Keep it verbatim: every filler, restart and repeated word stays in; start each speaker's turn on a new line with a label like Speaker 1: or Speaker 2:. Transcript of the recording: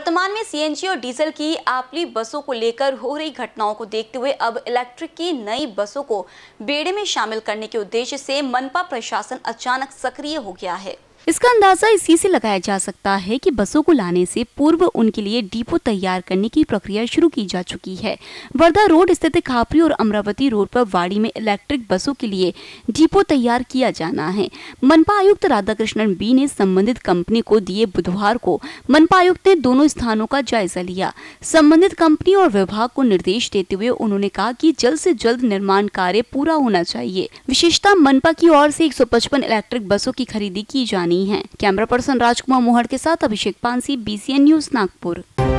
Speaker 1: वर्तमान में सीएनजी और डीजल की आपली बसों को लेकर हो रही घटनाओं को देखते हुए अब इलेक्ट्रिक की नई बसों को बेड़े में शामिल करने के उद्देश्य से मनपा प्रशासन अचानक सक्रिय हो गया है।
Speaker 2: इसका अंदाजा इसी से लगाया जा सकता है कि बसों को लाने से पूर्व उनके लिए डिपो तैयार करने की प्रक्रिया शुरू की जा चुकी है। वर्धा रोड स्थित खापरी और अमरावती रोड पर वाड़ी में इलेक्ट्रिक बसों के लिए डिपो तैयार किया जाना है। मनपा आयुक्त राधाकृष्णन बी ने संबंधित कंपनी को दिए बुधवार को मनपा आयुक्त ने दोनों स्थानों का जायजा लिया। संबंधित कंपनी और विभाग को निर्देश देते हुए उन्होंने कहा कि जल्द से जल्द निर्माण कार्य पूरा होना चाहिए। विशेषता मनपा की ओर से एक सौ पचपन इलेक्ट्रिक बसों की खरीदी की जानी है। कैमरा पर्सन राजकुमार मोहड़ के साथ अभिषेक पानसी, बीसीएन न्यूज नागपुर।